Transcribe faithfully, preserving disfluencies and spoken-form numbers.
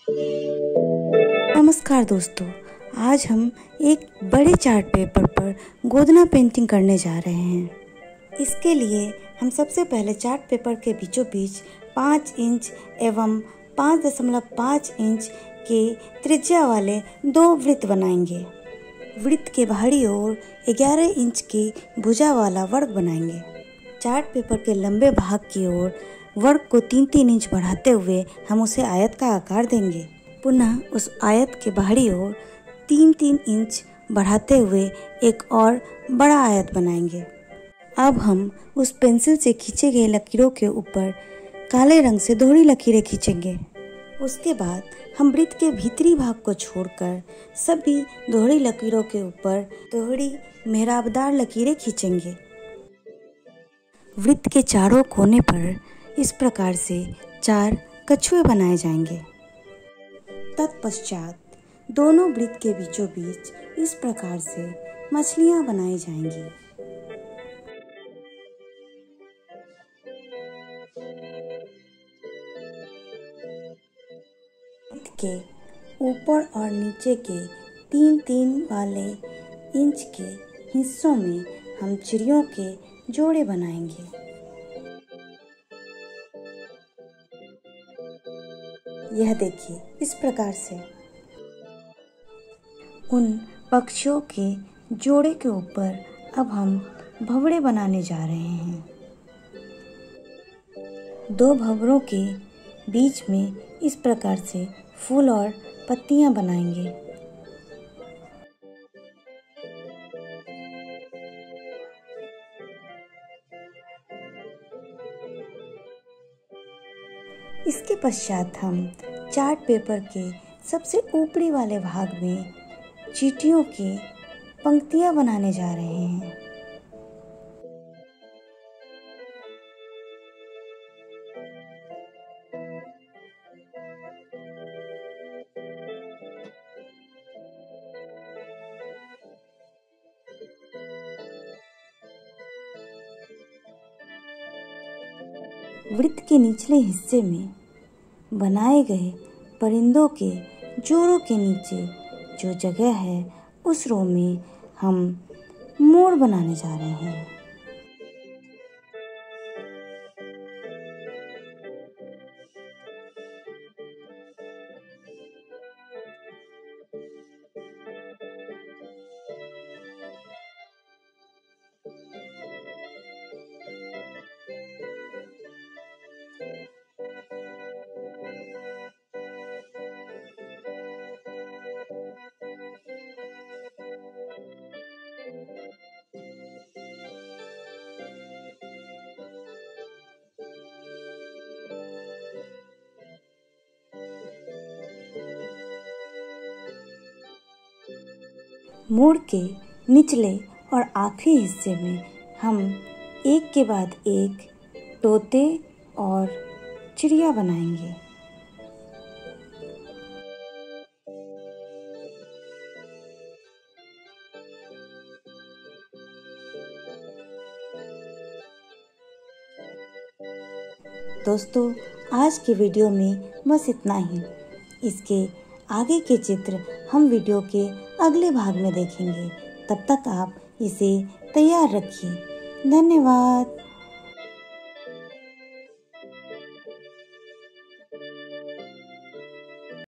नमस्कार दोस्तों, आज हम एक बड़े चार्ट पेपर पर गोदना पेंटिंग करने जा रहे हैं। इसके लिए हम सबसे पहले चार्ट पेपर के बीचों बीच पाँच इंच एवं पाँच दशमलव पाँच इंच के त्रिज्या वाले दो वृत्त बनाएंगे। वृत्त के बाहरी ओर ग्यारह इंच की भुजा वाला वर्ग बनाएंगे। चार्ट पेपर के लंबे भाग की ओर वर्ग को तीन तीन इंच बढ़ाते हुए हम उसे आयत का आकार देंगे। पुनः उस आयत के बाहरी ओर तीन तीन इंच बढ़ाते हुए एक और बड़ा आयत बनाएंगे। अब हम उस पेंसिल से खींचे गए लकीरों के ऊपर काले रंग से दोहरी लकीरें खींचेंगे। उसके बाद हम वृत्त के भीतरी भाग को छोड़कर सभी दोहरी लकीरों के ऊपर दोहरी मेहराबदार लकीरें खींचेंगे। वृत्त के चारों कोने पर इस प्रकार से चार कछुए बनाए जाएंगे। तत्पश्चात दोनों वृत्त के बीचों बीच इस प्रकार से मछलियां बनाई जाएंगी। वृत्त के ऊपर और नीचे के तीन तीन वाले इंच के हिस्सों में हम चिड़ियों के जोड़े बनाएंगे। यह देखिए, इस प्रकार से उन पक्षियों के जोड़े के ऊपर अब हम भंवरे बनाने जा रहे हैं। दो भंवरों के बीच में इस प्रकार से फूल और पत्तियां बनाएंगे। इसके पश्चात हम चार्ट पेपर के सबसे ऊपरी वाले भाग में चींटियों की पंक्तियां बनाने जा रहे हैं। वृत्त के निचले हिस्से में बनाए गए परिंदों के जोड़ों के नीचे जो जगह है उस रो में हम मोर बनाने जा रहे हैं। मोर के निचले और आखिरी हिस्से में हम एक के बाद एक तोते और चिड़िया बनाएंगे। दोस्तों, आज के वीडियो में बस इतना ही। इसके आगे के चित्र हम वीडियो के अगले भाग में देखेंगे। तब तक आप इसे तैयार रखिए। धन्यवाद।